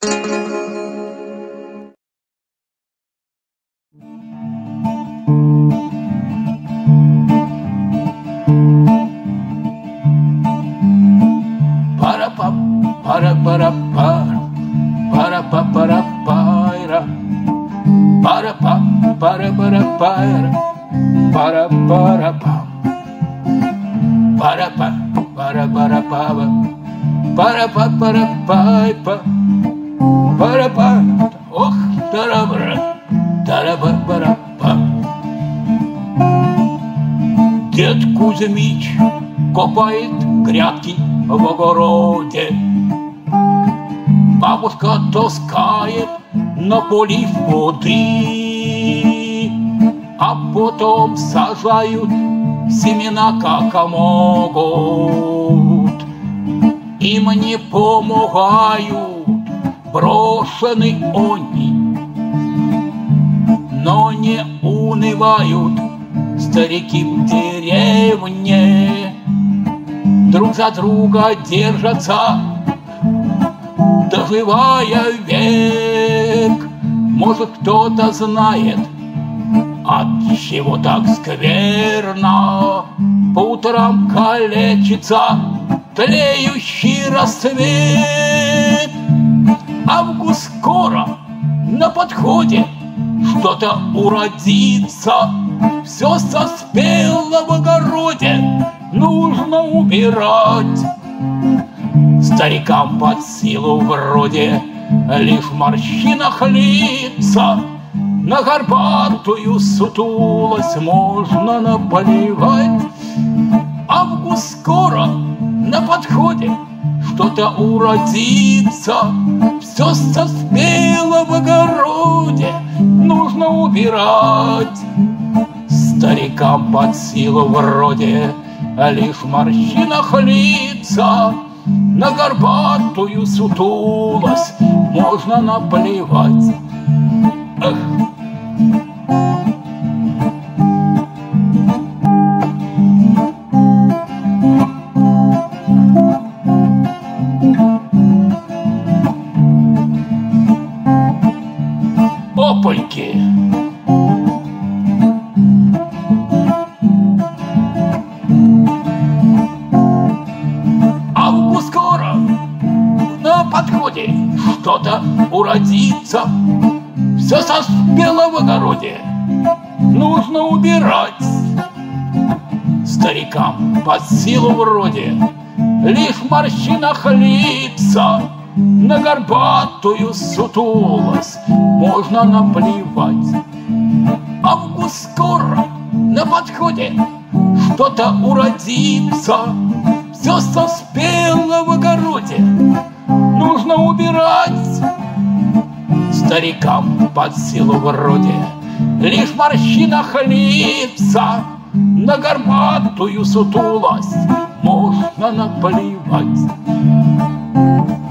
Ох, Дед Кузьмич копает грядки в огороде, бабушка таскает на полив воды, а потом сажают семена как могут. Им не помогают, брошены они, но не унывают старики в деревне. Друг за друга держатся, доживая век. Может, кто-то знает, от чего так скверно по утрам калечится тлеющий рассвет. Август скоро на подходе, что-то уродится, все соспело в огороде, нужно убирать. Старикам под силу вроде лишь в морщинах лица, на горбатую сутулость можно наплевать. Август скоро на подходе, что-то уродится, все соспело в огороде, нужно убирать. Старикам под силу вроде лишь в морщинах лица, на горбатую сутулость можно наплевать. Эх. Опаньки! Август скоро на подходе, что-то уродится, все соспело в огороде, нужно убирать. Старикам под силу вроде лишь в морщинах лица, на горбатую сутулость можно наплевать. Август скоро на подходе, что-то уродится, все соспело в огороде, нужно убирать. Старикам под силу вроде лишь в морщинах лица, на горбатую сутулость можно наплевать.